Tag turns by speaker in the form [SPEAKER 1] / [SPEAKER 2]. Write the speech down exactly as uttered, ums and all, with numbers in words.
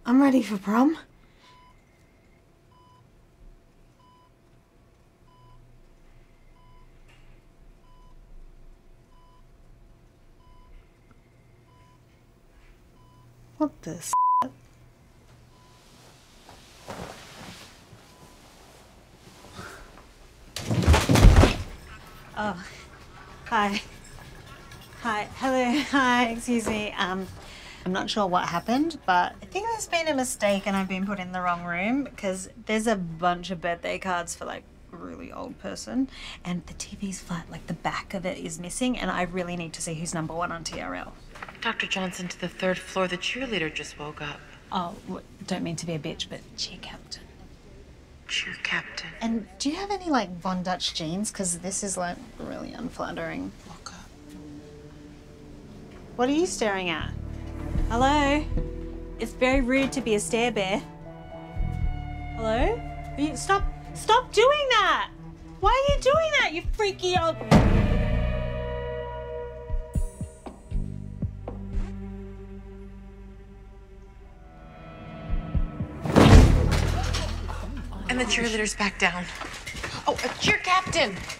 [SPEAKER 1] I'm ready for prom. What the s***? Oh, hi. Hi, hello, hi, excuse me. Um, I'm not sure what happened, but I think there's been a mistake and I've been put in the wrong room because there's a bunch of birthday cards for like a really old person and the T V's flat, like the back of it is missing and I really need to see who's number one on T R L.
[SPEAKER 2] Doctor Johnson to the third floor. The cheerleader just woke up.
[SPEAKER 1] Oh, don't mean to be a bitch, but cheer captain.
[SPEAKER 2] Cheer captain.
[SPEAKER 1] And do you have any like Von Dutch jeans? Because this is like really unflattering.
[SPEAKER 2] Woke up.
[SPEAKER 1] What are you staring at? Hello? It's very rude to be a stare bear. Hello? Are you, stop, stop doing that! Why are you doing that, you freaky old...
[SPEAKER 2] And the cheerleader's back down. Oh, a cheer captain!